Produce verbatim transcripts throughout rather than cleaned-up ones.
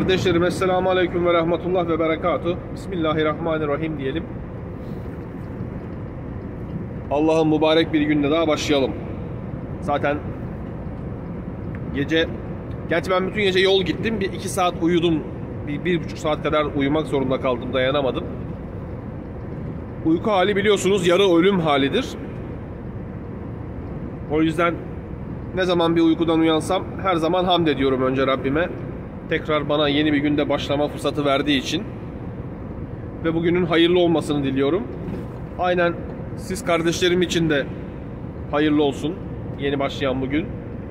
Kardeşlerim, Esselamu Aleyküm ve Rahmetullah ve Berekatuhu. Bismillahirrahmanirrahim diyelim. Allah'ın mübarek bir günde daha başlayalım. Zaten gece, gerçi ben bütün gece yol gittim. Bir iki saat uyudum. Bir, bir buçuk saat kadar uyumak zorunda kaldım. Dayanamadım. Uyku hali biliyorsunuz yarı ölüm halidir. O yüzden ne zaman bir uykudan uyansam her zaman hamd ediyorum önce Rabbime. Tekrar bana yeni bir günde başlama fırsatı verdiği için. Ve bugünün hayırlı olmasını diliyorum. Aynen siz kardeşlerim için de hayırlı olsun yeni başlayan bugün.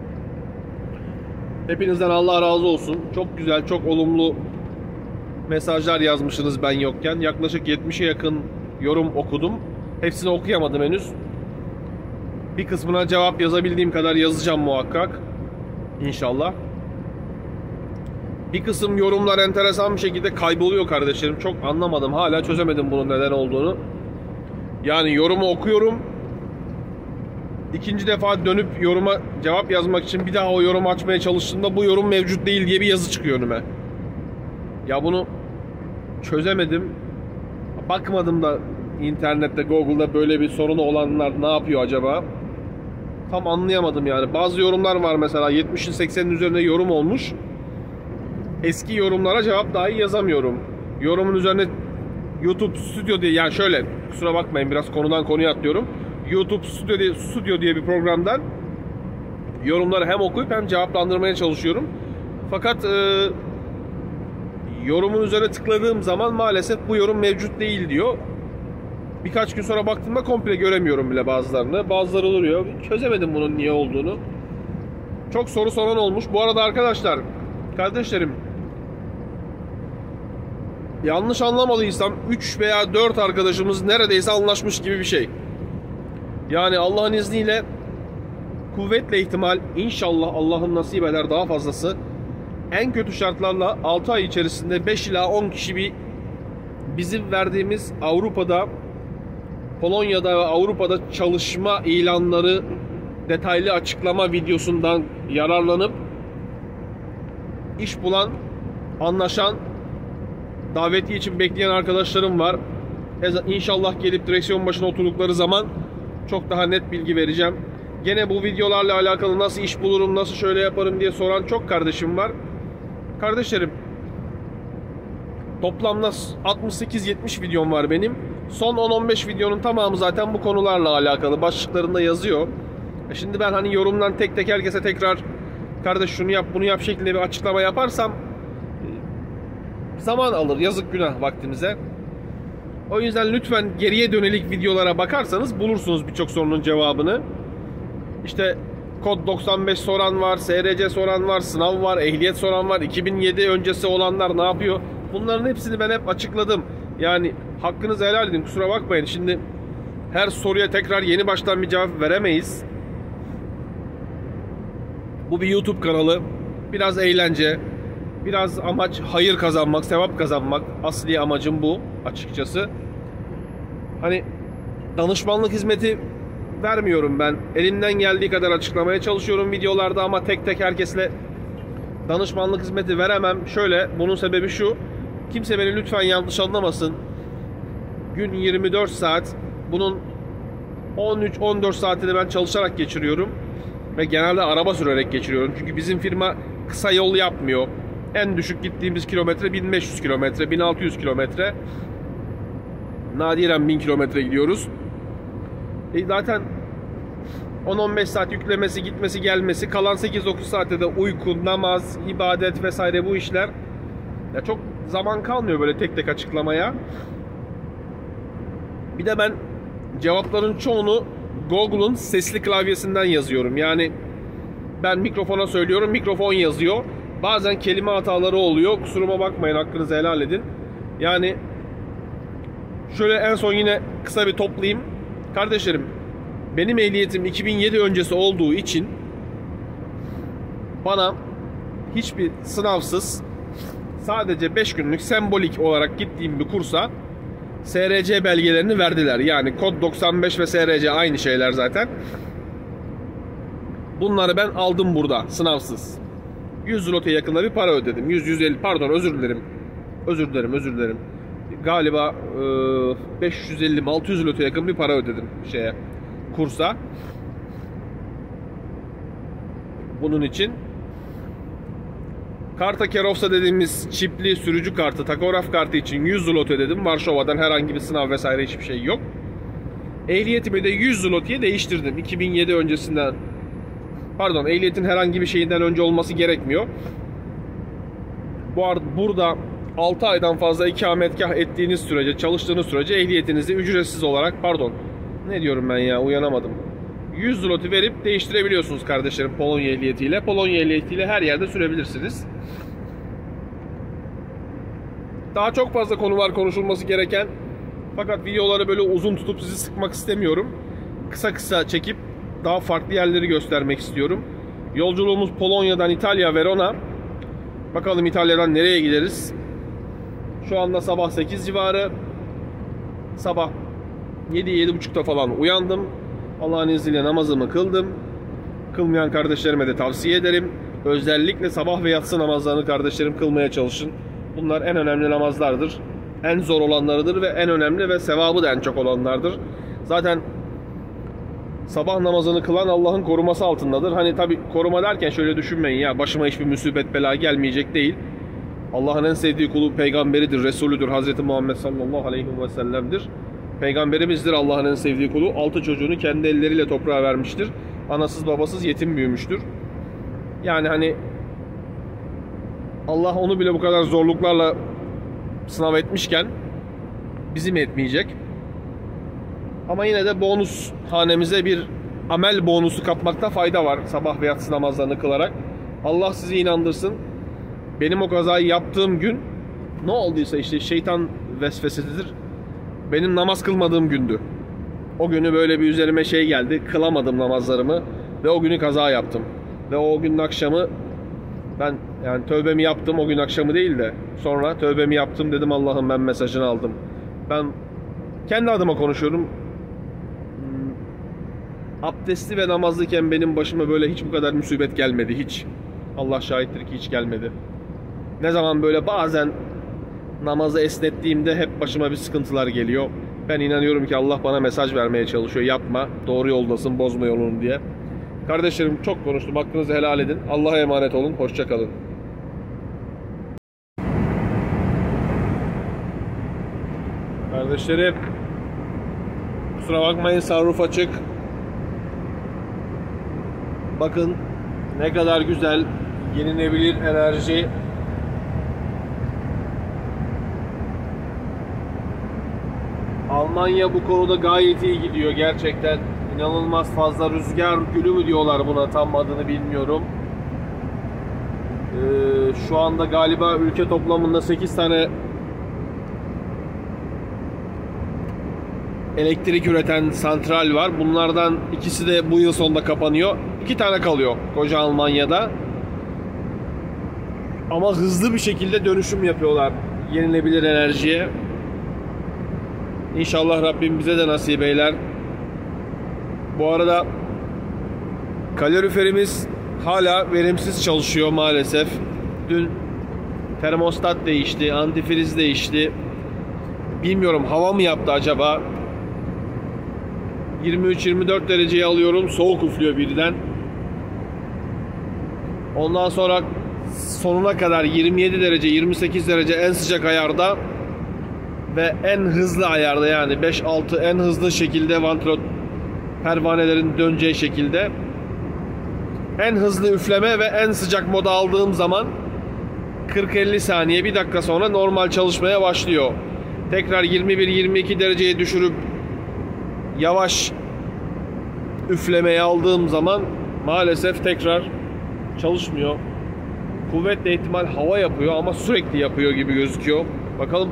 Hepinizden Allah razı olsun. Çok güzel, çok olumlu mesajlar yazmışsınız ben yokken. Yaklaşık yetmişe yakın yorum okudum. Hepsini okuyamadım henüz. Bir kısmına cevap yazabildiğim kadar yazacağım muhakkak. İnşallah. Bir kısım yorumlar enteresan bir şekilde kayboluyor kardeşlerim. Çok anlamadım. Hala çözemedim bunun neden olduğunu. Yani yorumu okuyorum. İkinci defa dönüp yoruma cevap yazmak için bir daha o yorumu açmaya çalıştığımda bu yorum mevcut değil diye bir yazı çıkıyor önüme. Ya bunu çözemedim. Bakmadım da internette, Google'da böyle bir sorunu olanlar ne yapıyor acaba? Tam anlayamadım yani. Bazı yorumlar var mesela yetmişin seksenin üzerinde yorum olmuş. Eski yorumlara cevap dahi yazamıyorum. Yorumun üzerine YouTube Studio diye, yani şöyle, kusura bakmayın biraz konudan konuya atlıyorum. YouTube Studio diye, Studio diye bir programdan yorumları hem okuyup hem cevaplandırmaya çalışıyorum. Fakat e, yorumun üzerine tıkladığım zaman maalesef bu yorum mevcut değil diyor. Birkaç gün sonra baktığımda komple göremiyorum bile bazılarını. Bazıları duruyor. Çözemedim bunun niye olduğunu. Çok soru soran olmuş. Bu arada arkadaşlar, kardeşlerim, yanlış anlamadıysam üç veya dört arkadaşımız neredeyse anlaşmış gibi bir şey. Yani Allah'ın izniyle kuvvetle ihtimal, inşallah Allah'ın nasip eder daha fazlası, en kötü şartlarla altı ay içerisinde beş ila on kişi bir bizim verdiğimiz Avrupa'da, Polonya'da ve Avrupa'da çalışma ilanları detaylı açıklama videosundan yararlanıp iş bulan, anlaşan, davetiye için bekleyen arkadaşlarım var. İnşallah gelip direksiyon başına oturdukları zaman çok daha net bilgi vereceğim. Gene bu videolarla alakalı nasıl iş bulurum, nasıl şöyle yaparım diye soran çok kardeşim var. Kardeşlerim, toplamda altmış sekiz yetmiş videom var benim. Son on on beş videonun tamamı zaten bu konularla alakalı. Başlıklarında yazıyor. Şimdi ben hani yorumdan tek tek herkese tekrar kardeş şunu yap bunu yap şeklinde bir açıklama yaparsam zaman alır, yazık günah vaktinize. O yüzden lütfen geriye dönelik videolara bakarsanız bulursunuz birçok sorunun cevabını. İşte kod doksan beş soran var, S R C soran var, sınav var, ehliyet soran var, iki bin yedi öncesi olanlar ne yapıyor? Bunların hepsini ben hep açıkladım. Yani hakkınızı helal edin, kusura bakmayın. Şimdi her soruya tekrar yeni baştan bir cevap veremeyiz. Bu bir YouTube kanalı. Biraz eğlence, biraz amaç hayır kazanmak, sevap kazanmak. Asli amacım bu açıkçası. Hani danışmanlık hizmeti vermiyorum ben. Elimden geldiği kadar açıklamaya çalışıyorum videolarda ama tek tek herkesle danışmanlık hizmeti veremem. Şöyle, bunun sebebi şu. Kimse beni lütfen yanlış anlamasın. Gün yirmi dört saat. Bunun on üç on dört saatini ben çalışarak geçiriyorum. Ve genelde araba sürerek geçiriyorum. Çünkü bizim firma kısa yol yapmıyor. En düşük gittiğimiz kilometre bin beş yüz kilometre, bin altı yüz kilometre. Nadiren bin kilometre gidiyoruz. E zaten on on beş saat yüklemesi, gitmesi, gelmesi, kalan sekiz dokuz saatte de uyku, namaz, ibadet vesaire bu işler. Ya çok zaman kalmıyor böyle tek tek açıklamaya. Bir de ben cevapların çoğunu Google'un sesli klavyesinden yazıyorum. Yani ben mikrofona söylüyorum, mikrofon yazıyor. Bazen kelime hataları oluyor. Kusuruma bakmayın, hakkınızı helal edin. Yani şöyle en son yine kısa bir toplayayım. Kardeşlerim, benim ehliyetim iki bin yedi öncesi olduğu için bana hiçbir sınavsız sadece beş günlük sembolik olarak gittiğim bir kursa S R C belgelerini verdiler. Yani kod doksan beş ve S R C aynı şeyler zaten. Bunları ben aldım burada sınavsız. yüz zloty yakında bir para ödedim. yüz yüz elli pardon özür dilerim. Özür dilerim, özür dilerim. Galiba e, beş yüz elli altı yüz zloty yakın bir para ödedim şeye, kursa. Bunun için karta kierowca dediğimiz çipli sürücü kartı, takograf kartı için yüz zloty ödedim. Varşova'dan herhangi bir sınav vesaire hiçbir şey yok. Ehliyetimi de yüz zloty'ye değiştirdim. iki bin yedi öncesinden, pardon, ehliyetin herhangi bir şeyinden önce olması gerekmiyor. Bu arada burada altı aydan fazla ikametgah ettiğiniz sürece, çalıştığınız sürece ehliyetinizi ücretsiz olarak, pardon, ne diyorum ben ya, uyanamadım. yüz zloty verip değiştirebiliyorsunuz kardeşlerim Polonya ehliyetiyle. Polonya ehliyetiyle her yerde sürebilirsiniz. Daha çok fazla konu var konuşulması gereken. Fakat videoları böyle uzun tutup sizi sıkmak istemiyorum. Kısa kısa çekip daha farklı yerleri göstermek istiyorum. Yolculuğumuz Polonya'dan İtalya, Verona. Bakalım İtalya'dan nereye gideriz? Şu anda sabah sekiz civarı. Sabah yedi yedi buçukta falan uyandım. Allah'ın izniyle namazımı kıldım. Kılmayan kardeşlerime de tavsiye ederim. Özellikle sabah ve yatsı namazlarını kardeşlerim kılmaya çalışın. Bunlar en önemli namazlardır. En zor olanlarıdır ve en önemli ve sevabı da en çok olanlardır. Zaten sabah namazını kılan Allah'ın koruması altındadır. Hani tabi koruma derken şöyle düşünmeyin ya, başıma hiçbir musibet bela gelmeyecek değil. Allah'ın en sevdiği kulu peygamberidir, Resulüdür. Hazreti Muhammed sallallahu aleyhi ve sellem'dir. Peygamberimizdir Allah'ın en sevdiği kulu. Altı çocuğunu kendi elleriyle toprağa vermiştir. Anasız babasız yetim büyümüştür. Yani hani Allah onu bile bu kadar zorluklarla sınav etmişken bizi mi etmeyecek? Ama yine de bonus hanemize bir amel bonusu kapmakta fayda var sabah ve yatsı namazlarını kılarak. Allah sizi inandırsın. Benim o kazayı yaptığım gün ne olduysa işte şeytan vesvesesidir. Benim namaz kılmadığım gündü. O günü böyle bir üzerime şey geldi. Kılamadım namazlarımı ve o günü kaza yaptım. Ve o günün akşamı ben yani tövbemi yaptım, o gün akşamı değil de sonra tövbemi yaptım, dedim Allah'ım ben mesajını aldım. Ben kendi adıma konuşuyorum. Abdestli ve namazlıyken benim başıma böyle hiç bu kadar musibet gelmedi, hiç. Allah şahittir ki hiç gelmedi. Ne zaman böyle bazen namazı esnettiğimde hep başıma bir sıkıntılar geliyor. Ben inanıyorum ki Allah bana mesaj vermeye çalışıyor. Yapma, doğru yoldasın, bozma yolunu diye. Kardeşlerim çok konuştum, hakkınızı helal edin. Allah'a emanet olun, hoşça kalın. Kardeşlerim, kusura bakmayın, sunroof açık. Bakın ne kadar güzel yenilebilir enerji. Almanya bu konuda gayet iyi gidiyor gerçekten. İnanılmaz fazla rüzgar gülü mü diyorlar buna, tam adını bilmiyorum. Ee, şu anda galiba ülke toplamında sekiz tane elektrik üreten santral var. Bunlardan ikisi de bu yıl sonunda kapanıyor. İki tane kalıyor koca Almanya'da. Ama hızlı bir şekilde dönüşüm yapıyorlar yenilebilir enerjiye. İnşallah Rabbim bize de nasip eyler. Bu arada kaloriferimiz hala verimsiz çalışıyor maalesef. Dün termostat değişti, antifriz değişti. Bilmiyorum, hava mı yaptı acaba? yirmi üç yirmi dört dereceye alıyorum, soğuk üflüyor birden. Ondan sonra sonuna kadar yirmi yedi derece, yirmi sekiz derece en sıcak ayarda ve en hızlı ayarda, yani beş altı en hızlı şekilde vantilatör pervanelerin döneceği şekilde en hızlı üfleme ve en sıcak moda aldığım zaman kırk elli saniye, bir dakika sonra normal çalışmaya başlıyor. Tekrar yirmi bir yirmi iki dereceye düşürüp yavaş üflemeye aldığım zaman maalesef tekrar çalışmıyor. Kuvvetle ihtimal hava yapıyor ama sürekli yapıyor gibi gözüküyor. Bakalım.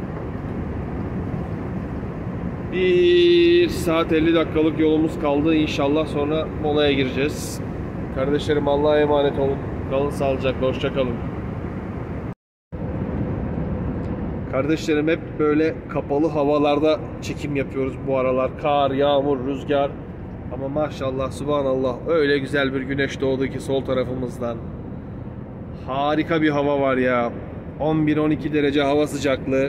Bir saat elli dakikalık yolumuz kaldı. İnşallah sonra molaya gireceğiz. Kardeşlerim Allah'a emanet olun. Kalın sağlıcakla. Hoşça kalın. Kardeşlerim hep böyle kapalı havalarda çekim yapıyoruz bu aralar. Kar, yağmur, rüzgar. Ama maşallah, subhanallah, öyle güzel bir güneş doğdu ki sol tarafımızdan. harika bir hava var ya. on bir on iki derece hava sıcaklığı.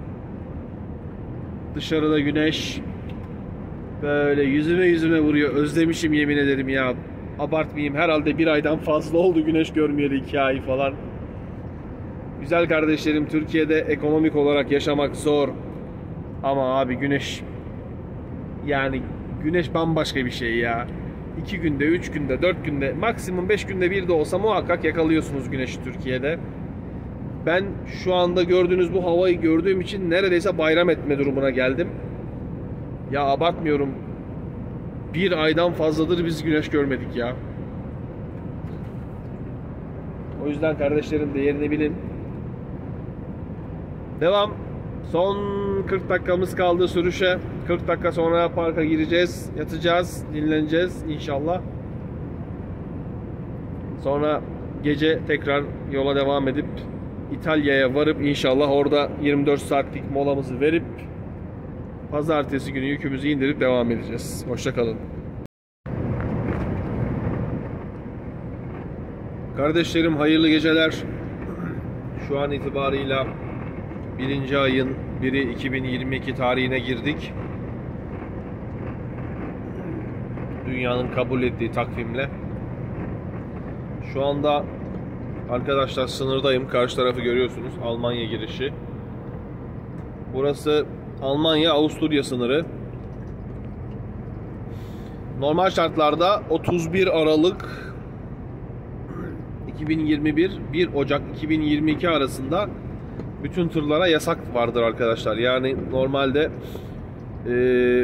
Dışarıda güneş böyle yüzüme yüzüme vuruyor. Özlemişim yemin ederim ya. Abartmayayım, herhalde bir aydan fazla oldu güneş görmeyeli, iki ay falan. Güzel kardeşlerim, Türkiye'de ekonomik olarak yaşamak zor. Ama abi güneş, yani güneş bambaşka bir şey ya. iki günde, üç günde, dört günde, maksimum beş günde bir de olsa muhakkak yakalıyorsunuz güneşi Türkiye'de. Ben şu anda gördüğünüz bu havayı gördüğüm için neredeyse bayram etme durumuna geldim. Ya abartmıyorum. Bir aydan fazladır biz güneş görmedik ya. O yüzden kardeşlerim, değerini bilin. Devam. Son kırk dakikamız kaldı sürüşe. kırk dakika sonra parka gireceğiz. Yatacağız. Dinleneceğiz inşallah. Sonra gece tekrar yola devam edip İtalya'ya varıp inşallah orada yirmi dört saatlik molamızı verip pazartesi günü yükümüzü indirip devam edeceğiz. Hoşça kalın. Kardeşlerim, hayırlı geceler. Şu an itibarıyla birinci ayın biri iki bin yirmi iki tarihine girdik. Dünyanın kabul ettiği takvimle. Şu anda arkadaşlar sınırdayım. Karşı tarafı görüyorsunuz. Almanya girişi. Burası Almanya-Avusturya sınırı. Normal şartlarda otuz bir Aralık iki bin yirmi bir bir Ocak iki bin yirmi iki arasında bütün tırlara yasak vardır arkadaşlar. Yani normalde e,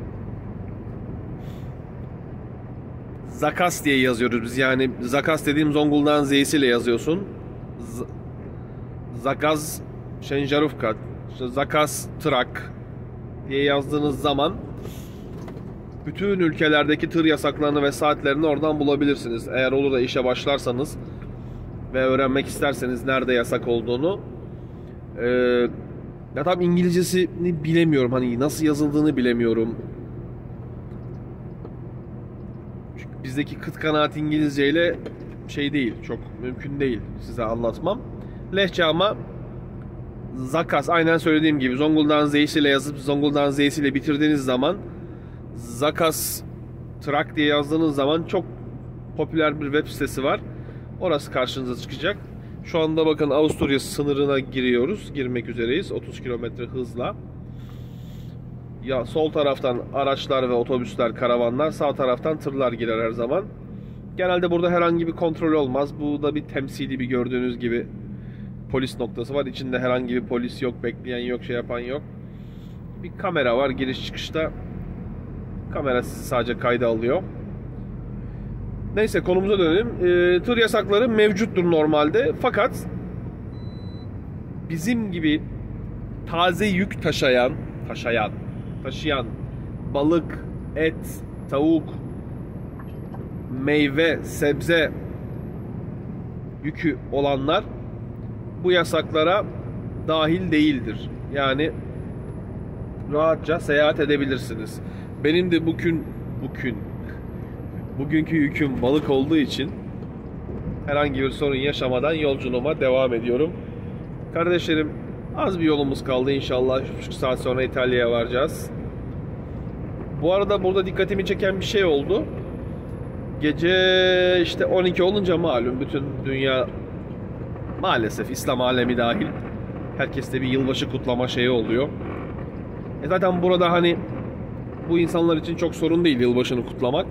Zakas diye yazıyoruz biz. Yani Zakas dediğim Zonguldak'ın Z'siyle yazıyorsun. Z Zakaz Şenjarufka, işte Zakas Trak diye yazdığınız zaman bütün ülkelerdeki tır yasaklarını ve saatlerini oradan bulabilirsiniz. Eğer olur da işe başlarsanız ve öğrenmek isterseniz nerede yasak olduğunu. Ee, ya tabii İngilizcesini bilemiyorum. Hani nasıl yazıldığını bilemiyorum. Çünkü bizdeki kıt kanaat İngilizceyle şey değil. Çok mümkün değil size anlatmam. Lehçe ama Zakas, aynen söylediğim gibi Zonguldak'ın Z'siyle yazıp Zonguldak'ın Z'siyle bitirdiğiniz zaman Zakas Trak diye yazdığınız zaman çok popüler bir web sitesi var. Orası karşınıza çıkacak. Şu anda bakın Avusturya sınırına giriyoruz. Girmek üzereyiz otuz kilometre hızla. Ya sol taraftan araçlar ve otobüsler, karavanlar, sağ taraftan tırlar girer her zaman. Genelde burada herhangi bir kontrol olmaz. Bu da bir temsili, bir gördüğünüz gibi polis noktası var. İçinde herhangi bir polis yok, bekleyen yok, şey yapan yok. Bir kamera var giriş çıkışta. Kamera sadece kayda alıyor. Neyse, konumuza dönelim. E, tır yasakları mevcuttur normalde. Fakat bizim gibi taze yük taşıyan, taşıyan, taşıyan balık, et, tavuk, meyve, sebze yükü olanlar bu yasaklara dahil değildir. Yani rahatça seyahat edebilirsiniz. Benim de bugün bugün bugünkü yüküm balık olduğu için herhangi bir sorun yaşamadan yolculuğuma devam ediyorum. Kardeşlerim, az bir yolumuz kaldı inşallah. üç buçuk saat sonra İtalya'ya varacağız. Bu arada burada dikkatimi çeken bir şey oldu. Gece işte on iki olunca malum bütün dünya, maalesef İslam alemi dahil, herkeste bir yılbaşı kutlama şeyi oluyor. E zaten burada hani bu insanlar için çok sorun değil yılbaşını kutlamak.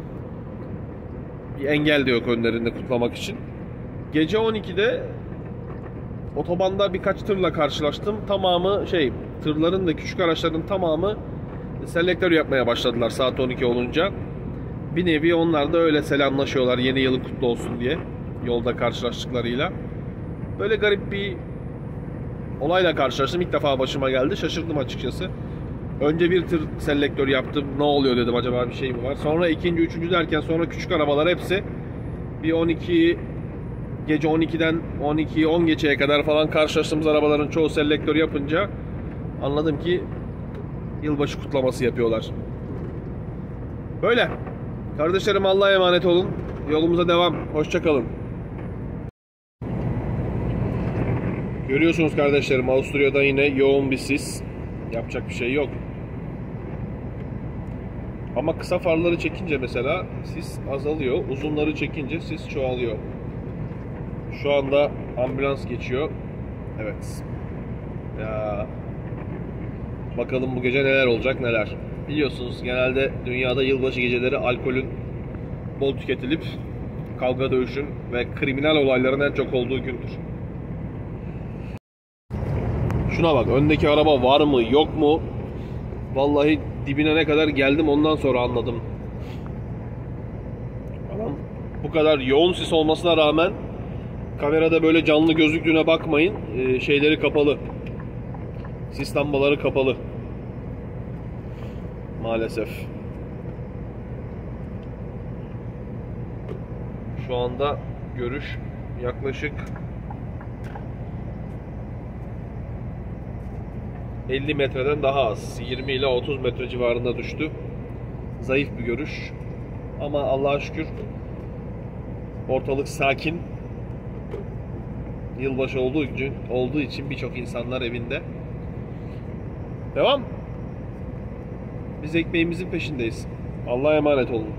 Bir engel de yok önlerinde kutlamak için. Gece on ikide otobanda birkaç tırla karşılaştım. Tamamı şey, tırların da küçük araçların tamamı selektör yapmaya başladılar saat on iki olunca. Bir nevi onlar da öyle selamlaşıyorlar yeni yılın kutlu olsun diye yolda karşılaştıklarıyla. Böyle garip bir olayla karşılaştım. İlk defa başıma geldi. Şaşırdım açıkçası. Önce bir tır selektör yaptım. Ne oluyor dedim, acaba bir şey mi var? Sonra ikinci, üçüncü derken sonra küçük arabalar hepsi bir on iki, gece on ikiden on iki on geçeye kadar falan karşılaştığımız arabaların çoğu selektör yapınca anladım ki yılbaşı kutlaması yapıyorlar. Böyle. Kardeşlerim, Allah'a emanet olun. Yolumuza devam. Hoşça kalın. Görüyorsunuz kardeşlerim, Avusturya'da yine yoğun bir sis. Yapacak bir şey yok. Ama kısa farları çekince mesela sis azalıyor. Uzunları çekince sis çoğalıyor. Şu anda ambulans geçiyor. Evet. Ya. Bakalım bu gece neler olacak, neler. Biliyorsunuz genelde dünyada yılbaşı geceleri alkolün bol tüketilip kavga dövüşün ve kriminal olayların en çok olduğu gündür. Şuna bak, öndeki araba var mı yok mu? Vallahi dibine ne kadar geldim ondan sonra anladım. Adam bu kadar yoğun sis olmasına rağmen kamerada böyle canlı gözüktüğüne bakmayın, şeyleri kapalı. Sis lambaları kapalı. Maalesef. Şu anda görüş yaklaşık elli metreden daha az. yirmi ile otuz metre civarında düştü. Zayıf bir görüş. Ama Allah'a şükür ortalık sakin. Yılbaşı olduğu için, olduğu için birçok insanlar evinde. Devam. Biz ekmeğimizin peşindeyiz. Allah'a emanet olun.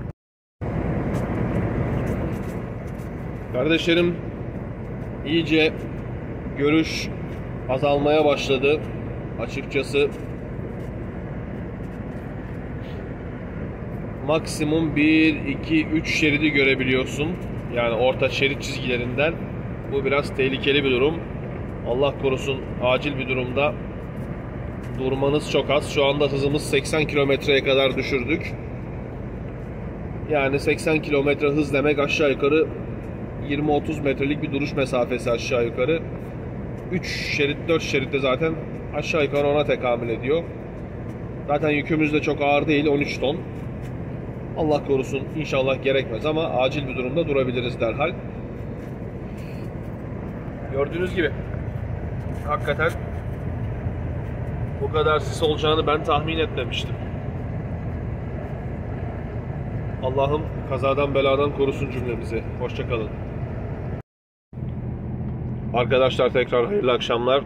Kardeşlerim, iyice görüş azalmaya başladı. Açıkçası maksimum bir, iki, üç şeridi görebiliyorsun. Yani orta şerit çizgilerinden. Bu biraz tehlikeli bir durum. Allah korusun, acil bir durumda durmanız çok az. Şu anda hızımız seksen kilometreye kadar düşürdük. Yani seksen kilometre hız demek aşağı yukarı yirmi otuz metrelik bir duruş mesafesi aşağı yukarı. üç şerit, dört şeritte zaten aşağı yukarı ona tekamül ediyor. Zaten yükümüz de çok ağır değil, on üç ton. Allah korusun, inşallah gerekmez ama acil bir durumda durabiliriz derhal. Gördüğünüz gibi hakikaten bu kadar sis olacağını ben tahmin etmemiştim. Allah'ım kazadan beladan korusun cümlemizi. Hoşça kalın. Arkadaşlar tekrar hayırlı akşamlar.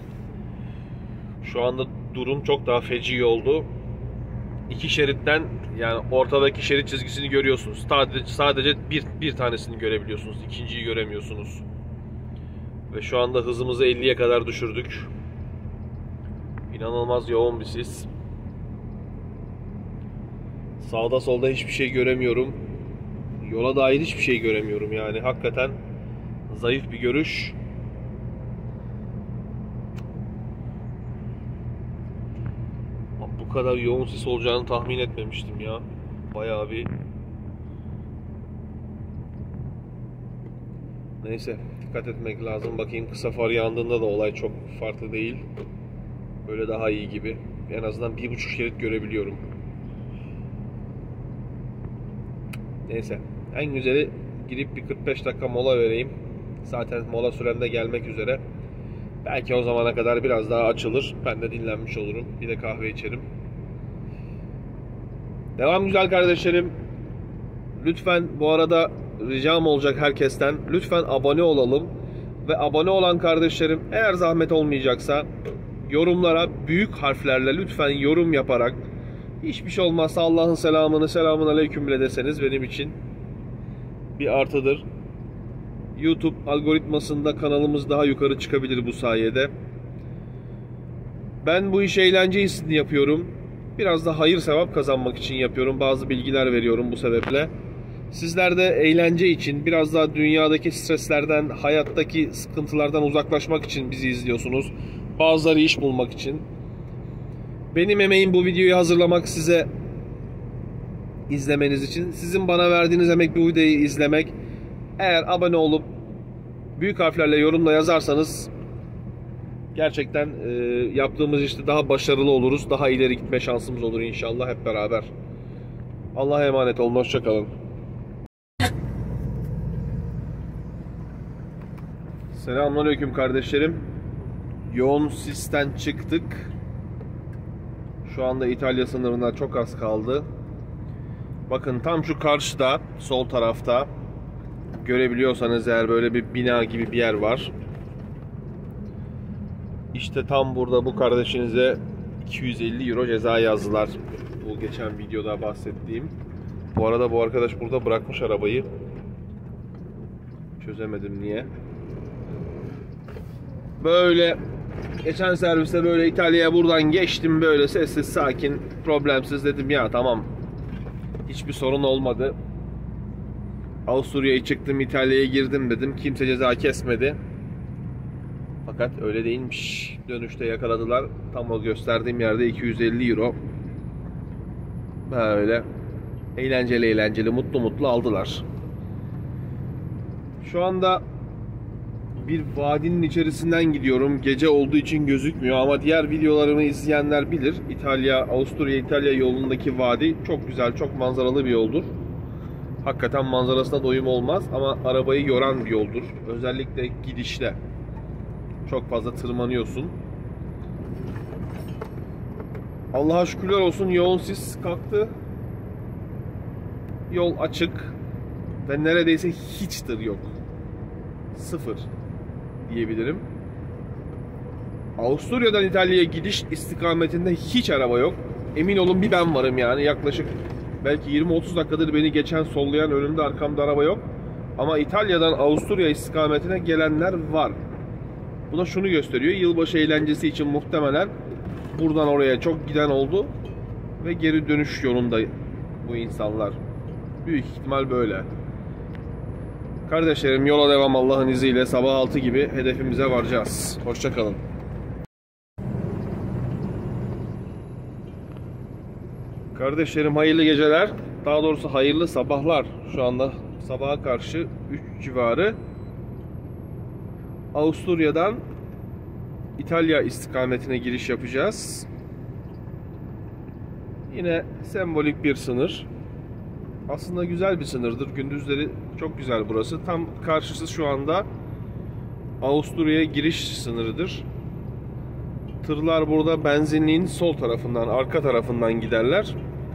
Şu anda durum çok daha feci oldu. İki şeritten, yani ortadaki şerit çizgisini görüyorsunuz. Sadece, sadece bir, bir tanesini görebiliyorsunuz. İkinciyi göremiyorsunuz. Ve şu anda hızımızı elliye kadar düşürdük. İnanılmaz yoğun bir sis. Sağda solda hiçbir şey göremiyorum. Yola dair hiçbir şey göremiyorum yani. Hakikaten zayıf bir görüş. Bu kadar yoğun sis olacağını tahmin etmemiştim ya. Bayağı bir... Neyse, dikkat etmek lazım. Bakayım, kısa far yandığında da olay çok farklı değil. Böyle daha iyi gibi. En azından bir buçuk şerit görebiliyorum. Neyse, en güzeli gidip bir kırk beş dakika mola vereyim. Zaten mola süremde gelmek üzere. Belki o zamana kadar biraz daha açılır. Ben de dinlenmiş olurum. Bir de kahve içerim. Devam güzel kardeşlerim. Lütfen bu arada ricam olacak herkesten. Lütfen abone olalım. Ve abone olan kardeşlerim, eğer zahmet olmayacaksa yorumlara büyük harflerle lütfen yorum yaparak, hiçbir şey olmazsa Allah'ın selamını, selamun aleyküm bile deseniz benim için bir artıdır. YouTube algoritmasında kanalımız daha yukarı çıkabilir bu sayede. Ben bu işi eğlence için yapıyorum. Biraz da hayır sevap kazanmak için yapıyorum. Bazı bilgiler veriyorum bu sebeple. Sizler de eğlence için, biraz daha dünyadaki streslerden, hayattaki sıkıntılardan uzaklaşmak için bizi izliyorsunuz. Bazıları iş bulmak için. Benim emeğim bu videoyu hazırlamak, size izlemeniz için. Sizin bana verdiğiniz emek bu videoyu izlemek. Eğer abone olup büyük harflerle yorumla yazarsanız gerçekten e, yaptığımız işte daha başarılı oluruz. Daha ileri gitme şansımız olur inşallah hep beraber. Allah'a emanet olun. Hoşça kalın. Selamünaleyküm kardeşlerim. Yoğun sisten çıktık. Şu anda İtalya sınırına çok az kaldı. Bakın tam şu karşıda, sol tarafta görebiliyorsanız eğer, böyle bir bina gibi bir yer var. İşte tam burada bu kardeşinize iki yüz elli euro ceza yazdılar. Bu geçen videoda bahsettiğim. Bu arada bu arkadaş burada bırakmış arabayı. Çözemedim niye. Böyle geçen serviste böyle İtalya'ya buradan geçtim, böyle sessiz sakin, problemsiz, dedim ya tamam, hiçbir sorun olmadı. Avusturya'ya çıktım, İtalya'ya girdim dedim, kimse ceza kesmedi. Fakat öyle değilmiş. Dönüşte yakaladılar. Tam o gösterdiğim yerde iki yüz elli euro. Böyle eğlenceli eğlenceli, mutlu mutlu aldılar. Şu anda bir vadinin içerisinden gidiyorum. Gece olduğu için gözükmüyor ama diğer videolarımı izleyenler bilir. İtalya, Avusturya İtalya yolundaki vadi çok güzel, çok manzaralı bir yoldur. Hakikaten manzarasına doyum olmaz ama arabayı yoran bir yoldur. Özellikle gidişte. Çok fazla tırmanıyorsun. Allah'a şükürler olsun, yoğun sis kalktı. Yol açık ve neredeyse hiç tır yok. Sıfır diyebilirim. Avusturya'dan İtalya'ya gidiş istikametinde hiç araba yok. Emin olun bir ben varım yani. Yaklaşık belki yirmi otuz dakikadır beni geçen, sollayan, önümde arkamda araba yok. Ama İtalya'dan Avusturya istikametine gelenler var. Bu da şunu gösteriyor: yılbaşı eğlencesi için muhtemelen buradan oraya çok giden oldu ve geri dönüş yolunda bu insanlar. Büyük ihtimal böyle. Kardeşlerim, yola devam Allah'ın izniyle. Sabah altı gibi hedefimize varacağız. Hoşça kalın. Kardeşlerim, hayırlı geceler. Daha doğrusu hayırlı sabahlar. Şu anda sabaha karşı üç civarı. Avusturya'dan İtalya istikametine giriş yapacağız. Yine sembolik bir sınır. Aslında güzel bir sınırdır. Gündüzleri çok güzel burası. Tam karşısı şu anda Avusturya'ya giriş sınırıdır. Tırlar burada benzinliğin sol tarafından, arka tarafından giderler.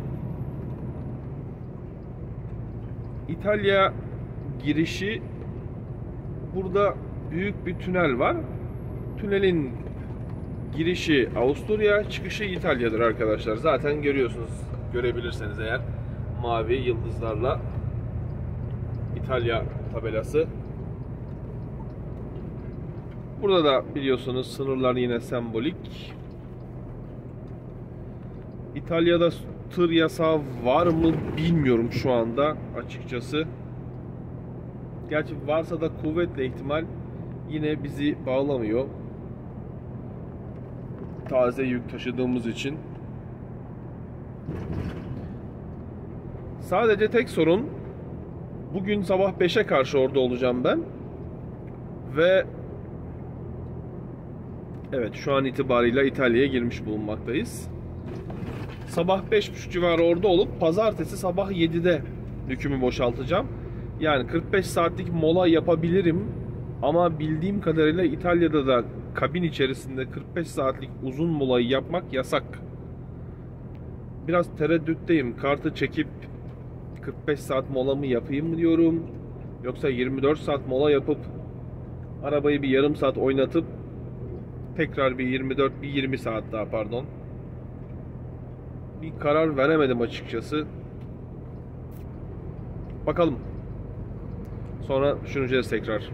İtalya girişi, burada büyük bir tünel var. Tünelin girişi Avusturya, çıkışı İtalya'dır arkadaşlar. Zaten görüyorsunuz, görebilirseniz eğer, mavi yıldızlarla İtalya tabelası. Burada da biliyorsunuz sınırlar yine sembolik. İtalya'da tır yasağı var mı bilmiyorum şu anda açıkçası. Gerçi varsa da kuvvetle ihtimal yine bizi bağlamıyor. Taze yük taşıdığımız için. Sadece tek sorun, bugün sabah beşe karşı orada olacağım ben. Ve evet, şu an itibarıyla İtalya'ya girmiş bulunmaktayız. Sabah beş buçuk civarı orada olup pazartesi sabah yedide yükümü boşaltacağım. Yani kırk beş saatlik mola yapabilirim. Ama bildiğim kadarıyla İtalya'da da kabin içerisinde kırk beş saatlik uzun molayı yapmak yasak. Biraz tereddütteyim. Kartı çekip kırk beş saat mola mı yapayım mı diyorum. Yoksa yirmi dört saat mola yapıp arabayı bir yarım saat oynatıp tekrar bir yirmi dört, bir yirmi saat daha pardon. Bir karar veremedim açıkçası. Bakalım. Sonra düşüneceğiz tekrar.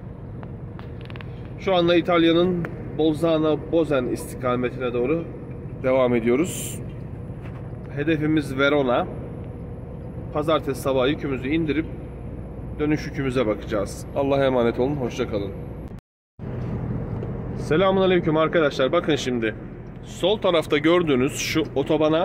Şu anda İtalya'nın Bolzano-Bozen istikametine doğru devam ediyoruz. Hedefimiz Verona. Pazartesi sabahı yükümüzü indirip dönüş yükümüze bakacağız. Allah'a emanet olun. Hoşça kalın. Selamünaleyküm arkadaşlar. Bakın şimdi. Sol tarafta gördüğünüz şu otobana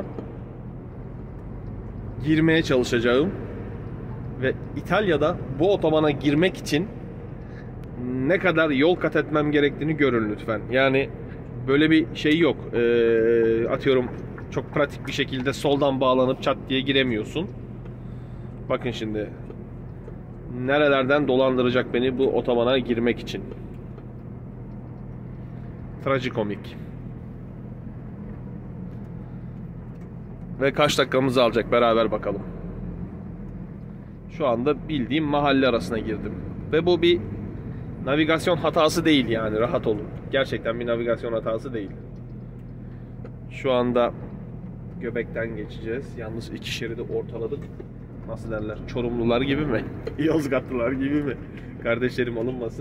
girmeye çalışacağım. Ve İtalya'da bu otobana girmek için ne kadar yol kat etmem gerektiğini görün lütfen. Yani böyle bir şey yok. Ee, atıyorum çok pratik bir şekilde soldan bağlanıp çat diye giremiyorsun. Bakın şimdi. Nerelerden dolandıracak beni bu otobana girmek için. Trajikomik. Ve kaç dakikamızı alacak beraber bakalım. Şu anda bildiğim mahalle arasına girdim. Ve bu bir navigasyon hatası değil yani, rahat olun. gerçekten bir navigasyon hatası değil. Şu anda Göbek'ten geçeceğiz. Yalnız iki şeridi ortaladık. Nasıl derler? Çorumlular gibi mi? Yozgatlılar gibi mi? Kardeşlerim alınmasın.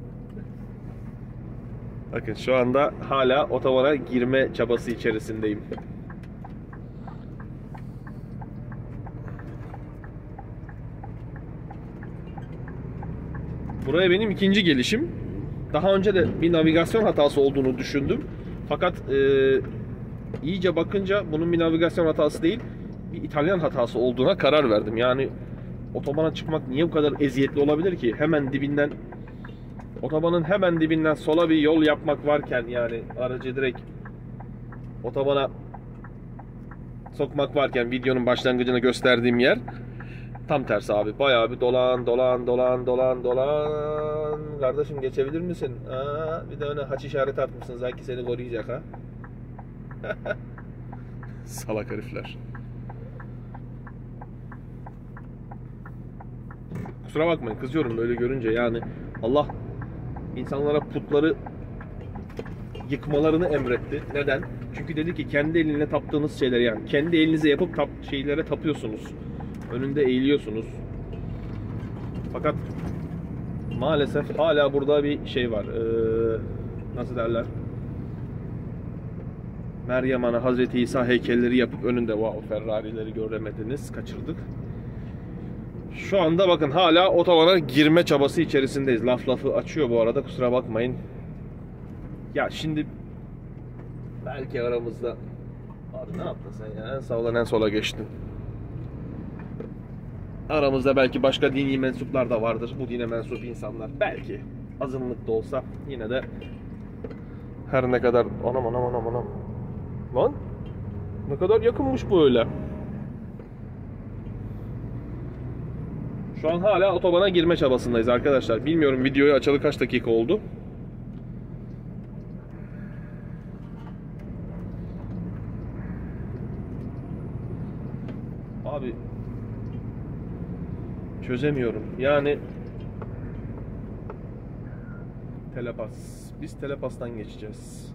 Bakın şu anda hala otobana girme çabası içerisindeyim. Buraya benim ikinci gelişim. Daha önce de bir navigasyon hatası olduğunu düşündüm. Fakat e, iyice bakınca bunun bir navigasyon hatası değil, bir İtalyan hatası olduğuna karar verdim. Yani otobana çıkmak niye bu kadar eziyetli olabilir ki? Hemen dibinden, otobanın hemen dibinden sola bir yol yapmak varken, yani aracı direkt otobana sokmak varken, videonun başlangıcını gösterdiğim yer tam tersi abi. Bayağı bir dolan dolan dolan dolan dolan. Kardeşim geçebilir misin? Aa, bir de öne haç işareti atmışsın. Sanki seni koruyacak ha. Salak herifler. Kusura bakmayın, kızıyorum böyle görünce. Yani Allah insanlara putları yıkmalarını emretti. Neden? Çünkü dedi ki kendi elinle taptığınız şeyleri, yani kendi elinize yapıp tap şeylere tapıyorsunuz. Önünde eğiliyorsunuz. Fakat maalesef hala burada bir şey var. Ee, nasıl derler? Meryem Ana, Hazreti İsa heykelleri yapıp önünde, wow, Ferrari'leri göremediniz, kaçırdık. Şu anda bakın hala otobana girme çabası içerisindeyiz. Laf lafı açıyor bu arada, kusura bakmayın. Ya şimdi belki aramızda, abi ne yaptın sen ya? En sağdan en sola geçtin. Aramızda belki başka dini mensuplar da vardır. Bu dine mensup insanlar. Belki azınlık da olsa yine de her ne kadar anam anam anam anam. Lan ne kadar yakınmış bu öyle. Şu an hala otobana girme çabasındayız arkadaşlar. Bilmiyorum videoyu açalı kaç dakika oldu. Abi çözemiyorum. Yani Telepas. Biz Telepas'tan geçeceğiz.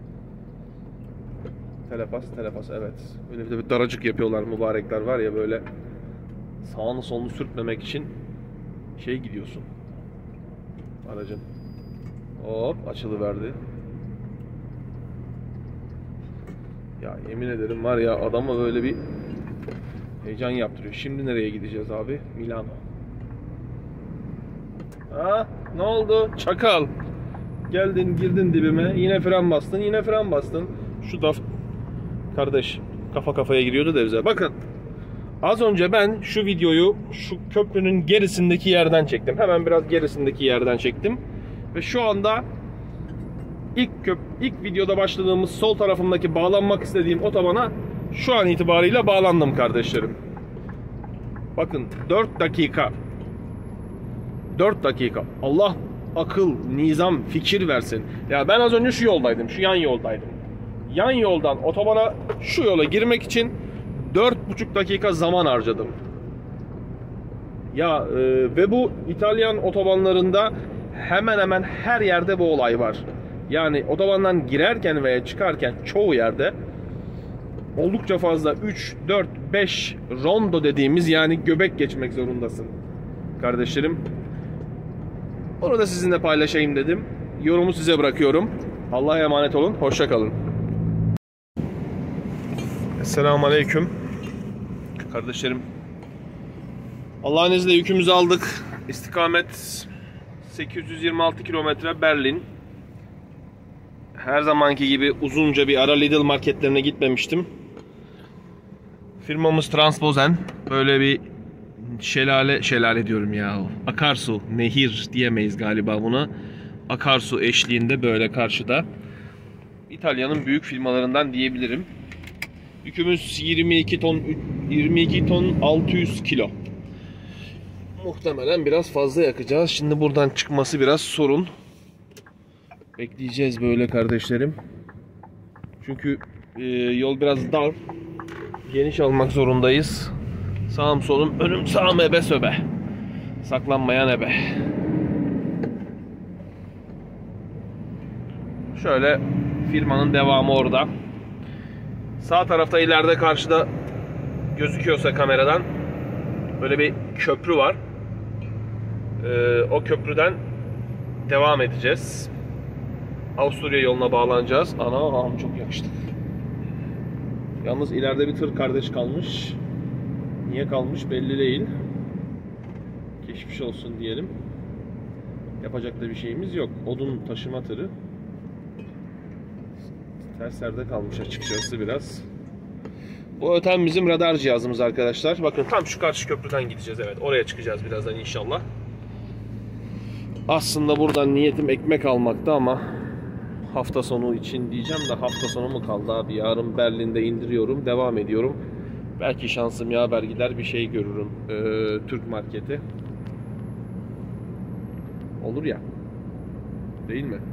Telepas, Telepas evet. Böyle bir de bir daracık yapıyorlar mübarekler var ya, böyle sağını solunu sürtmemek için şey gidiyorsun. Aracın. Hop açılıverdi. Ya yemin ederim var ya, adama böyle bir heyecan yaptırıyor. Şimdi nereye gideceğiz abi? Milano. Ha, ne oldu? Çakal. Geldin, girdin dibime. Yine fren bastın, yine fren bastın. Şu da kardeş kafa kafaya giriyordu da bize. Bakın. Az önce ben şu videoyu şu köprünün gerisindeki yerden çektim. Hemen biraz gerisindeki yerden çektim. Ve şu anda ilk köp ilk videoda başladığımız sol tarafımdaki bağlanmak istediğim otobana şu an itibariyle bağlandım kardeşlerim. Bakın dört dakika. dört dakika. Allah akıl, nizam, fikir versin. Ya ben az önce şu yoldaydım. Şu yan yoldaydım. Yan yoldan otobana şu yola girmek için dört buçuk dakika zaman harcadım. Ya e, ve bu İtalyan otobanlarında hemen hemen her yerde bu olay var. Yani otobandan girerken veya çıkarken çoğu yerde oldukça fazla üç, dört, beş rondo dediğimiz, yani göbek geçmek zorundasın kardeşlerim. Onu da sizinle paylaşayım dedim. Yorumu size bırakıyorum. Allah'a emanet olun. Hoşça kalın. Esselamu Aleyküm. Kardeşlerim. Allah'ın izniyle yükümüzü aldık. İstikamet sekiz yüz yirmi altı kilometre Berlin. Her zamanki gibi uzunca bir ara Lidl marketlerine gitmemiştim. Firmamız Transpozen. Böyle bir şelale, şelale diyorum ya. Akarsu, nehir diyemeyiz galiba buna. Akarsu eşliğinde böyle karşıda. İtalya'nın büyük firmalarından diyebilirim. Yükümüz yirmi iki ton, yirmi iki ton altı yüz kilo. Muhtemelen biraz fazla yakacağız. Şimdi buradan çıkması biraz sorun. Bekleyeceğiz böyle kardeşlerim. Çünkü e, yol biraz dar. Geniş almak zorundayız. Sağım solum, önüm sağım ebe söbe. Saklanmayan ebe. Şöyle firmanın devamı orada. Sağ tarafta ileride karşıda gözüküyorsa kameradan böyle bir köprü var. Ee, o köprüden devam edeceğiz. Avusturya yoluna bağlanacağız. Anam çok yakıştı. Yalnız ileride bir tır kardeş kalmış. Niye kalmış belli değil. Geçmiş olsun diyelim. Yapacak da bir şeyimiz yok. Odun taşıma tırı. Ters yerde kalmış açıkçası biraz. Bu öten bizim radar cihazımız arkadaşlar. Bakın tam şu karşı köprüden gideceğiz. Evet, oraya çıkacağız birazdan inşallah. Aslında buradan niyetim ekmek almaktı ama hafta sonu için diyeceğim de hafta sonu mu kaldı abi? Yarın Berlin'de indiriyorum, devam ediyorum. Belki şansım yaver gider bir şey görürüm. Ee, Türk marketi. Olur ya. Değil mi?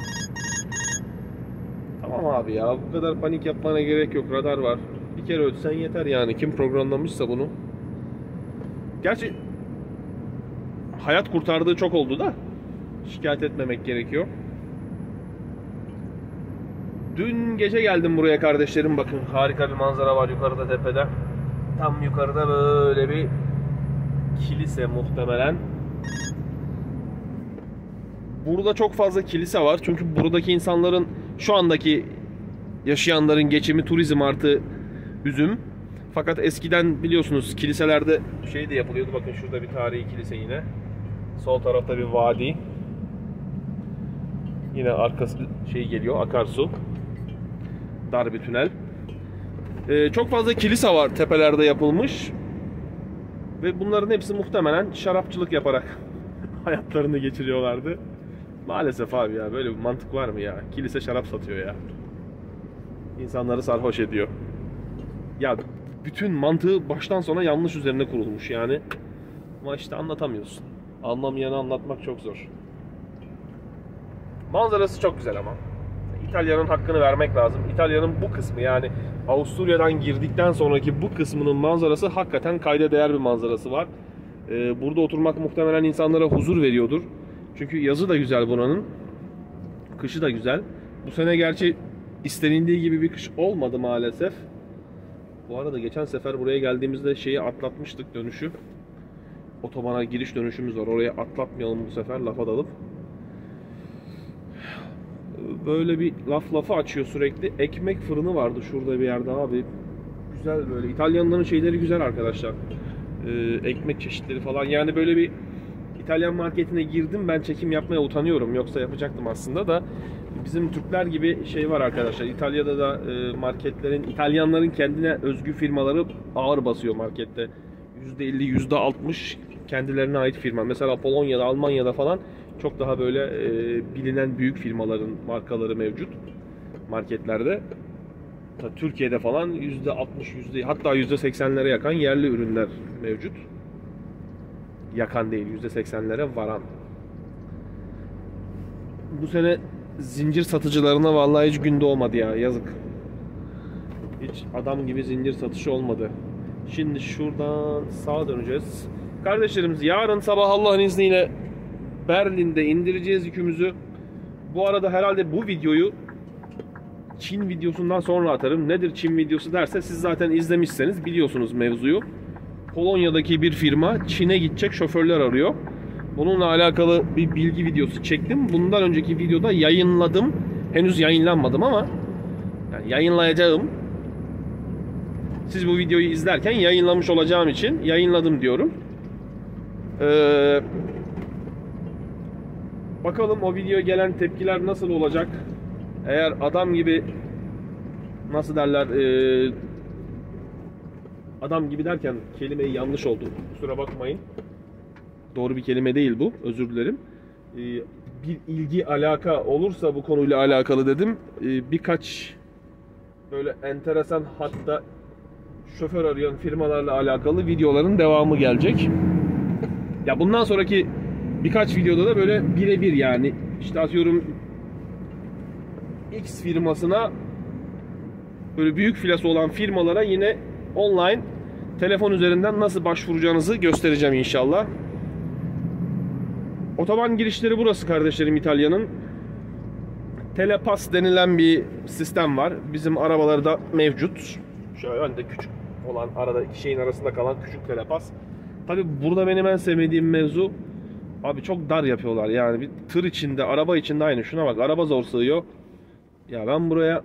Tamam abi ya, bu kadar panik yapmana gerek yok. Radar var. Bir kere ötsen yeter yani. Kim programlamışsa bunu. Gerçi hayat kurtardığı çok oldu da şikayet etmemek gerekiyor. Dün gece geldim buraya kardeşlerim. Bakın harika bir manzara var yukarıda tepede. Tam yukarıda böyle bir kilise muhtemelen. Burada çok fazla kilise var. Çünkü buradaki insanların, şu andaki yaşayanların geçimi turizm artı üzüm. Fakat eskiden biliyorsunuz kiliselerde şey de yapılıyordu. Bakın şurada bir tarihi kilise yine. Sol tarafta bir vadi. Yine arkası şey geliyor, akarsu. Dar bir tünel. Ee, çok fazla kilise var tepelerde yapılmış. Ve bunların hepsi muhtemelen şarapçılık yaparak hayatlarını geçiriyorlardı. Maalesef abi ya, böyle bir mantık var mı ya? Kilise şarap satıyor ya. İnsanları sarhoş ediyor. Ya bütün mantığı baştan sona yanlış üzerine kurulmuş yani. Ama işte anlatamıyorsun. Anlamayanı anlatmak çok zor. Manzarası çok güzel ama. İtalya'nın hakkını vermek lazım. İtalya'nın bu kısmı, yani Avusturya'dan girdikten sonraki bu kısmının manzarası hakikaten kayda değer bir manzarası var. Ee, burada oturmak muhtemelen insanlara huzur veriyordur. Çünkü yazı da güzel buranın. Kışı da güzel. Bu sene gerçi istenildiği gibi bir kış olmadı maalesef. Bu arada geçen sefer buraya geldiğimizde şeyi atlatmıştık, dönüşü. Otobana giriş dönüşümüz var. Oraya atlatmayalım bu sefer, lafa dalıp. Böyle bir laf lafı açıyor sürekli. Ekmek fırını vardı şurada bir yerde abi. Güzel böyle. İtalyanların şeyleri güzel arkadaşlar. Ee, ekmek çeşitleri falan. Yani böyle bir İtalyan marketine girdim. Ben çekim yapmaya utanıyorum. Yoksa yapacaktım aslında da. Bizim Türkler gibi şey var arkadaşlar. İtalya'da da e, marketlerin, İtalyanların kendine özgü firmaları ağır basıyor markette. yüzde elli, yüzde altmış kendilerine ait firma. Mesela Polonya'da, Almanya'da falan çok daha böyle e, bilinen büyük firmaların markaları mevcut marketlerde. Türkiye'de falan yüzde altmış, yüzde hatta yüzde seksenlere yakan yerli ürünler mevcut. Yakan değil, yüzde seksenlere varan. Bu sene zincir satıcılarına vallahi hiç gün doğmadı ya, yazık. Hiç adam gibi zincir satışı olmadı. Şimdi şuradan sağa döneceğiz. Kardeşlerimiz, yarın sabah Allah'ın izniyle Berlin'de indireceğiz yükümüzü. Bu arada herhalde bu videoyu Çin videosundan sonra atarım. Nedir Çin videosu derse, siz zaten izlemişseniz biliyorsunuz mevzuyu. Polonya'daki bir firma Çin'e gidecek şoförler arıyor. Bununla alakalı bir bilgi videosu çektim. Bundan önceki videoda yayınladım. Henüz yayınlanmadım ama yani yayınlayacağım. Siz bu videoyu izlerken yayınlamış olacağım için yayınladım diyorum. Ee, bakalım o videoya gelen tepkiler nasıl olacak? Eğer adam gibi, nasıl derler, e, adam gibi derken kelimeyi yanlış oldu, kusura bakmayın. Doğru bir kelime değil bu, özür dilerim. E, bir ilgi, alaka olursa bu konuyla alakalı dedim. E, birkaç böyle enteresan, hatta şoför arayan firmalarla alakalı videoların devamı gelecek. Ya bundan sonraki birkaç videoda da böyle birebir, yani işte atıyorum X firmasına, böyle büyük filası olan firmalara yine online telefon üzerinden nasıl başvuracağınızı göstereceğim inşallah. Otoban girişleri burası kardeşlerim İtalya'nın. Telepass denilen bir sistem var. Bizim arabalarda mevcut. Şöyle önde küçük olan, arada iki şeyin arasında kalan küçük telepass. Tabi burada benim en sevmediğim mevzu, abi çok dar yapıyorlar. Yani bir tır içinde, araba içinde aynı. Şuna bak, araba zor sığıyor. Ya ben buraya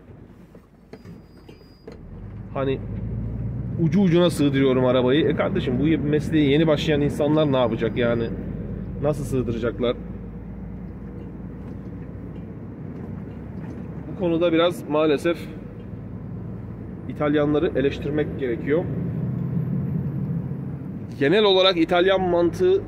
hani ucu ucuna sığdırıyorum arabayı. E kardeşim, bu mesleğe yeni başlayan insanlar ne yapacak yani? Nasıl sığdıracaklar? Bu konuda biraz maalesef İtalyanları eleştirmek gerekiyor. Genel olarak İtalyan mantığı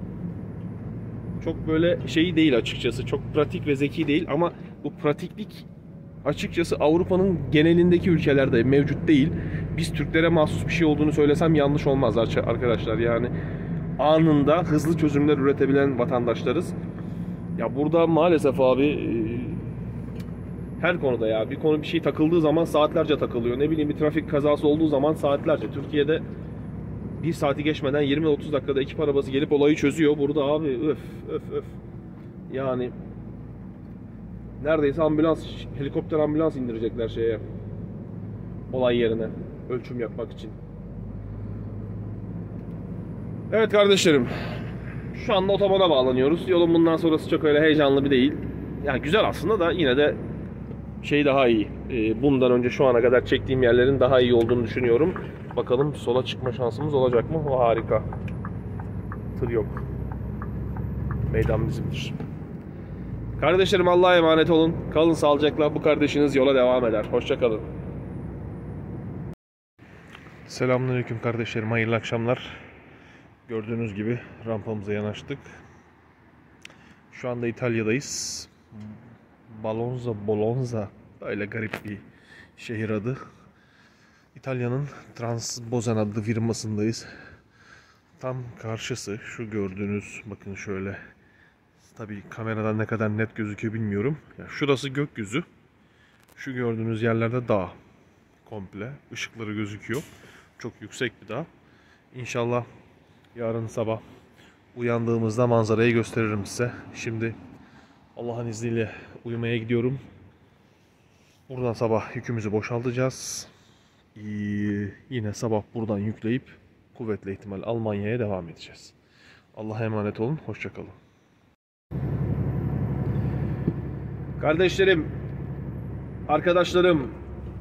çok böyle şeyi değil açıkçası. Çok pratik ve zeki değil ama bu pratiklik açıkçası Avrupa'nın genelindeki ülkelerde mevcut değil. Biz Türklere mahsus bir şey olduğunu söylesem yanlış olmaz arkadaşlar. Yani anında hızlı çözümler üretebilen vatandaşlarız. Ya burada maalesef abi her konuda ya bir konu bir şey takıldığı zaman saatlerce takılıyor. Ne bileyim, bir trafik kazası olduğu zaman saatlerce. Türkiye'de bir saati geçmeden yirmi otuz dakikada ekip arabası gelip olayı çözüyor. Burada abi öf öf öf. Yani neredeyse ambulans, helikopter ambulans indirecekler şeye, olay yerine ölçüm yapmak için. Evet kardeşlerim, şu anda otobana bağlanıyoruz. Yolun bundan sonrası çok öyle heyecanlı bir değil. Yani güzel aslında da yine de şey daha iyi. Bundan önce şu ana kadar çektiğim yerlerin daha iyi olduğunu düşünüyorum. Bakalım sola çıkma şansımız olacak mı? O harika. Tır yok. Meydan bizimdir. Kardeşlerim, Allah'a emanet olun. Kalın sağlıcakla. Bu kardeşiniz yola devam eder. Hoşça kalın. Selamünaleyküm kardeşlerim. Hayırlı akşamlar. Gördüğünüz gibi rampamıza yanaştık. Şu anda İtalya'dayız. Balonza, Bolonza. Öyle garip bir şehir adı. İtalya'nın Transbozen adlı firmasındayız. Tam karşısı şu gördüğünüz, bakın şöyle. Tabii kameradan ne kadar net gözüküyor bilmiyorum. Ya şurası gökyüzü. Şu gördüğünüz yerlerde dağ. Komple. Işıkları gözüküyor. Çok yüksek bir dağ. İnşallah yarın sabah uyandığımızda manzarayı gösteririm size. Şimdi Allah'ın izniyle uyumaya gidiyorum. Buradan sabah yükümüzü boşaltacağız. Ee, yine sabah buradan yükleyip kuvvetli ihtimal Almanya'ya devam edeceğiz. Allah'a emanet olun. Hoşça kalın. Kardeşlerim, arkadaşlarım,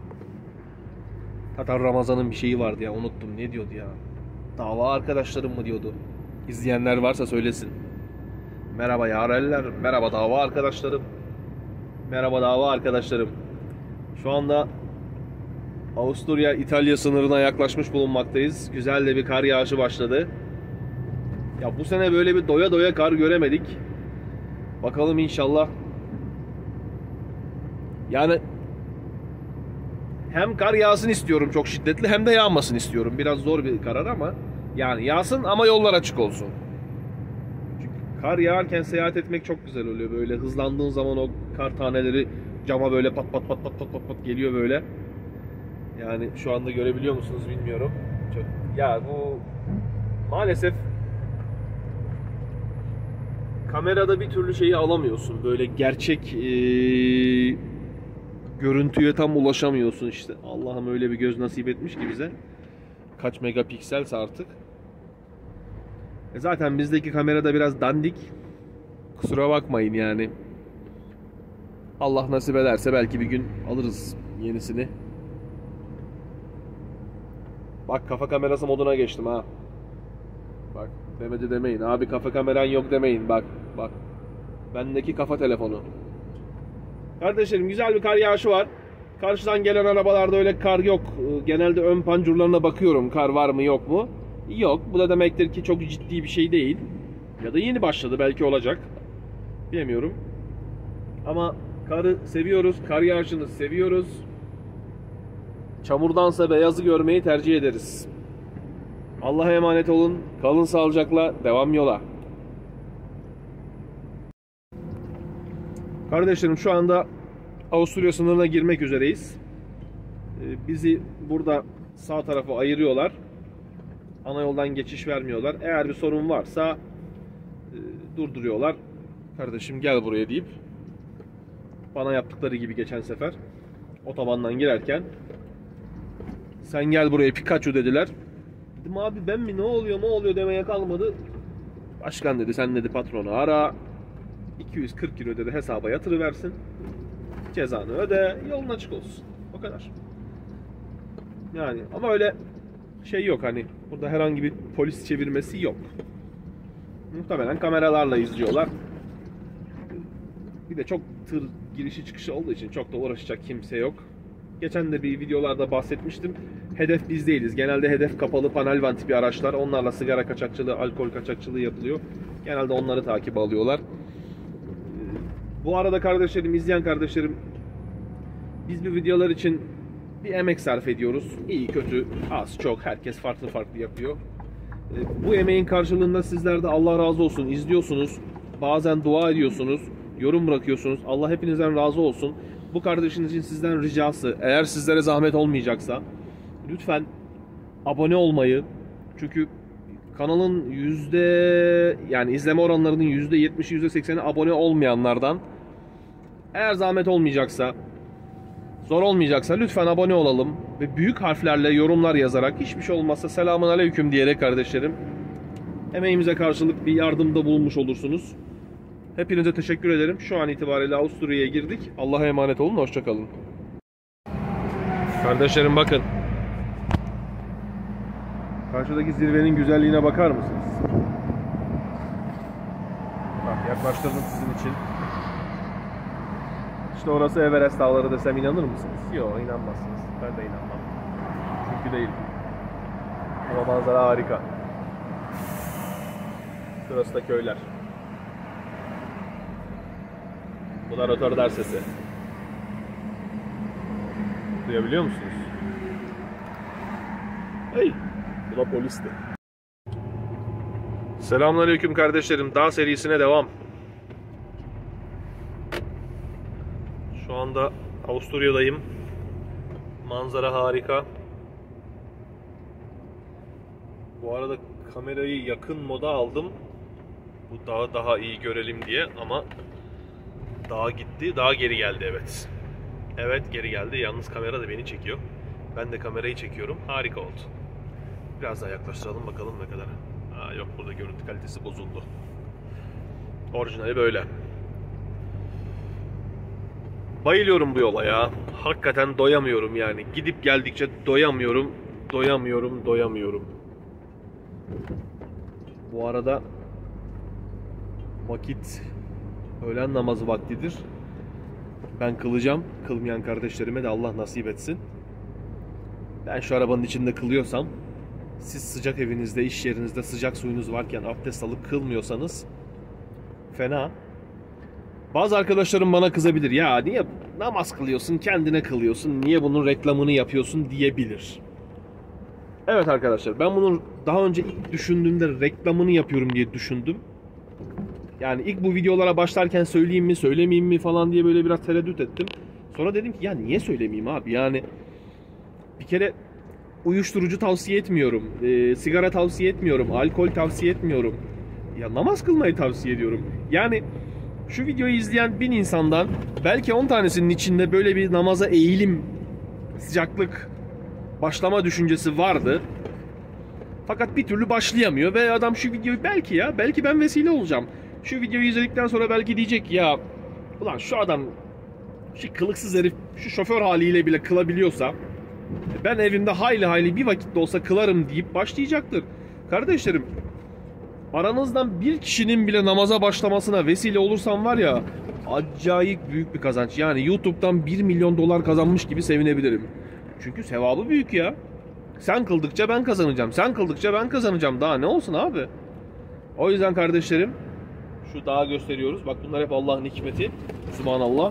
Tatar Ramazan'ın bir şeyi vardı ya, unuttum, ne diyordu ya? Dava arkadaşlarım mı diyordu? İzleyenler varsa söylesin. Merhaba yareller, merhaba dava arkadaşlarım. Merhaba dava arkadaşlarım. Şu anda Avusturya-İtalya sınırına yaklaşmış bulunmaktayız. Güzel de bir kar yağışı başladı. Ya bu sene böyle bir doya doya kar göremedik. Bakalım inşallah. Yani hem kar yağsın istiyorum çok şiddetli, hem de yağmasın istiyorum. Biraz zor bir karar ama yani yağsın ama yollar açık olsun. Çünkü kar yağarken seyahat etmek çok güzel oluyor. Böyle hızlandığın zaman o kar taneleri cama böyle pat pat pat pat pat pat, pat geliyor böyle. Yani şu anda görebiliyor musunuz bilmiyorum. Çok, ya bu maalesef kamerada bir türlü şeyi alamıyorsun. Böyle gerçek ee, görüntüye tam ulaşamıyorsun işte. Allah'ım öyle bir göz nasip etmiş ki bize. Kaç megapikselse artık. E zaten bizdeki kamerada biraz dandik. Kusura bakmayın yani. Allah nasip ederse belki bir gün alırız yenisini. Bak, kafa kamerası moduna geçtim ha. Bak, demedi demeyin. Abi kafa kameran yok demeyin. Bak bak. Bendeki kafa telefonu. Kardeşlerim, güzel bir kar yağışı var. Karşıdan gelen arabalarda öyle kar yok. Genelde ön pancurlarına bakıyorum. Kar var mı yok mu? Yok. Bu da demektir ki çok ciddi bir şey değil. Ya da yeni başladı. Belki olacak. Bilemiyorum. Ama karı seviyoruz. Kar yağışını seviyoruz. Çamurdansa beyazı görmeyi tercih ederiz. Allah'a emanet olun. Kalın sağlıcakla. Devam yola. Kardeşlerim, şu anda Avusturya sınırına girmek üzereyiz. Bizi burada sağ tarafa ayırıyorlar. Ana yoldan geçiş vermiyorlar. Eğer bir sorun varsa durduruyorlar. Kardeşim gel buraya deyip Bana yaptıkları gibi geçen sefer. Otobandan girerken. Sen gel buraya Pikachu dediler. Dedim abi ben mi, ne oluyor ne oluyor demeye kalmadı. Başkan dedi, sen dedi patronu ara. iki yüz kırk kilo dedi hesaba yatırıversin. Cezanı öde, yolun açık olsun. O kadar. Yani ama öyle şey yok, hani burada herhangi bir polis çevirmesi yok. Muhtemelen kameralarla izliyorlar. Bir de çok tır girişi çıkışı olduğu için çok da uğraşacak kimse yok. Geçen de bir videolarda bahsetmiştim. Hedef biz değiliz. Genelde hedef kapalı panel van tipi araçlar. Onlarla sigara kaçakçılığı, alkol kaçakçılığı yapılıyor. Genelde onları takip alıyorlar. Bu arada kardeşlerim, izleyen kardeşlerim, biz bu videolar için bir emek sarf ediyoruz. İyi, kötü, az, çok, herkes farklı farklı yapıyor. Bu emeğin karşılığında sizler de Allah razı olsun izliyorsunuz. Bazen dua ediyorsunuz, yorum bırakıyorsunuz. Allah hepinizden razı olsun. Bu kardeşinizin sizden ricası, eğer sizlere zahmet olmayacaksa lütfen abone olmayı, çünkü kanalın yüzde yani izleme oranlarının yüzde yetmişi yüzde sekseni abone olmayanlardan. Eğer zahmet olmayacaksa, zor olmayacaksa lütfen abone olalım ve büyük harflerle yorumlar yazarak, hiçbir şey olmazsa selamun aleyküm diyerek kardeşlerim, emeğimize karşılık bir yardımda bulunmuş olursunuz. Hepinize teşekkür ederim. Şu an itibariyle Avusturya'ya girdik. Allah'a emanet olun. Hoşça kalın. Kardeşlerim bakın. Karşıdaki zirvenin güzelliğine bakar mısınız? Bak yaklaştırdım sizin için. İşte orası Everest Dağları desem inanır mısınız? Yok, inanmazsınız. Ben de inanmam. Çünkü değil. Ama manzara harika. Şurası da köyler. Bu da rotordar sesi. Duyabiliyor musunuz? Hey! Bu da polisti. Selamünaleyküm kardeşlerim. Dağ serisine devam. Şu anda Avusturya'dayım. Manzara harika. Bu arada kamerayı yakın moda aldım. Bu dağı daha iyi görelim diye, ama dağ gitti, dağ geri geldi, evet. Evet, geri geldi. Yalnız kamera da beni çekiyor. Ben de kamerayı çekiyorum. Harika oldu. Biraz daha yaklaştıralım bakalım ne kadar. Aa, yok, burada görüntü kalitesi bozuldu. Orijinali böyle. Bayılıyorum bu yola ya. Hakikaten doyamıyorum yani. Gidip geldikçe doyamıyorum. Doyamıyorum, doyamıyorum. Bu arada vakit öğlen namazı vaktidir. Ben kılacağım. Kılmayan kardeşlerime de Allah nasip etsin. Ben şu arabanın içinde kılıyorsam, siz sıcak evinizde, iş yerinizde sıcak suyunuz varken abdest alıp kılmıyorsanız fena. Bazı arkadaşlarım bana kızabilir. Ya niye namaz kılıyorsun, kendine kılıyorsun, niye bunun reklamını yapıyorsun diyebilir. Evet arkadaşlar, ben bunu daha önce ilk düşündüğümde reklamını yapıyorum diye düşündüm. Yani ilk bu videolara başlarken söyleyeyim mi, söylemeyeyim mi falan diye böyle biraz tereddüt ettim. Sonra dedim ki ya niye söylemeyeyim abi, yani bir kere uyuşturucu tavsiye etmiyorum, e, sigara tavsiye etmiyorum, alkol tavsiye etmiyorum. Ya namaz kılmayı tavsiye ediyorum. Yani şu videoyu izleyen bin insandan belki on tanesinin içinde böyle bir namaza eğilim, sıcaklık, başlama düşüncesi vardı. Fakat bir türlü başlayamıyor ve adam şu videoyu belki ya, belki ben vesile olacağım. Şu videoyu izledikten sonra belki diyecek ya, ulan şu adam, şu kılıksız herif şu şoför haliyle bile kılabiliyorsa ben evimde hayli hayli bir vakit de olsa kılarım deyip başlayacaktır. Kardeşlerim, aranızdan bir kişinin bile namaza başlamasına vesile olursam var ya, acayip büyük bir kazanç. Yani YouTube'dan bir milyon dolar kazanmış gibi sevinebilirim. Çünkü sevabı büyük ya. Sen kıldıkça ben kazanacağım. Sen kıldıkça ben kazanacağım. Daha ne olsun abi? O yüzden kardeşlerim, şu dağı gösteriyoruz. Bak bunlar hep Allah'ın hikmeti. Subhanallah.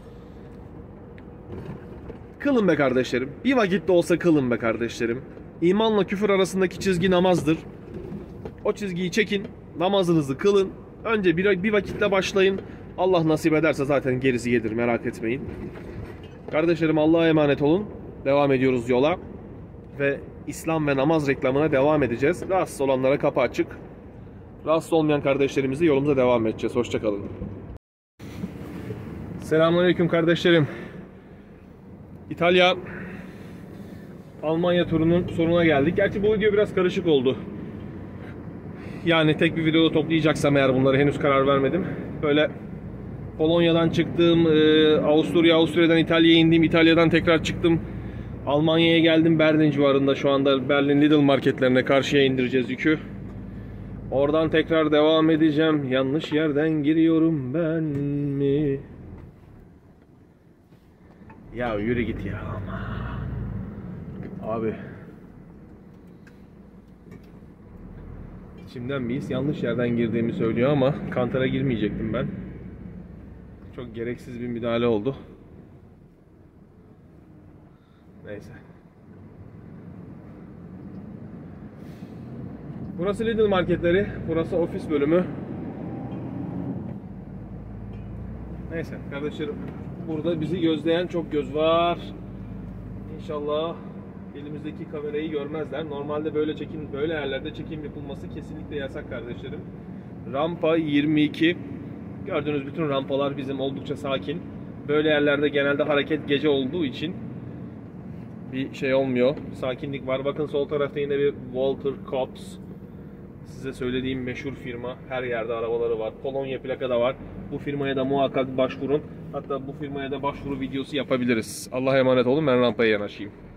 Kılın be kardeşlerim. Bir vakit de olsa kılın be kardeşlerim. İmanla küfür arasındaki çizgi namazdır. O çizgiyi çekin. Namazınızı kılın. Önce bir, bir vakitle başlayın. Allah nasip ederse zaten gerisi gelir, merak etmeyin. Kardeşlerim, Allah'a emanet olun. Devam ediyoruz yola. Ve İslam ve namaz reklamına devam edeceğiz. Rahatsız olanlara kapı açık. Rahatsız olmayan kardeşlerimizle yolumuza devam edeceğiz. Hoşça kalın. Selamünaleyküm kardeşlerim. İtalya Almanya turunun sonuna geldik. Gerçi bu video biraz karışık oldu. Yani tek bir videoda toplayacaksam eğer bunları henüz karar vermedim. Böyle Polonya'dan çıktım, Avusturya, Avusturya'dan İtalya'ya indim, İtalya'dan tekrar çıktım. Almanya'ya geldim, Berlin civarında şu anda Berlin Lidl marketlerine karşıya indireceğiz yükü. Oradan tekrar devam edeceğim. Yanlış yerden giriyorum ben mi? Ya yürü git ya. Abi. İçimden bir his yanlış yerden girdiğimi söylüyor ama kantara girmeyecektim ben. Çok gereksiz bir müdahale oldu. Neyse. Burası Lidl marketleri, burası ofis bölümü. Neyse kardeşlerim, burada bizi gözleyen çok göz var. İnşallah elimizdeki kamerayı görmezler. Normalde böyle çekim, böyle yerlerde çekim yapılması kesinlikle yasak kardeşlerim. Rampa yirmi iki. Gördüğünüz bütün rampalar bizim oldukça sakin. Böyle yerlerde genelde hareket gece olduğu için bir şey olmuyor. Sakinlik var. Bakın sol tarafta yine bir Walter Cops. Size söylediğim meşhur firma. Her yerde arabaları var. Polonya plaka da var. Bu firmaya da muhakkak başvurun. Hatta bu firmaya da başvuru videosu yapabiliriz. Allah'a emanet olun. Ben rampaya yanaşayım.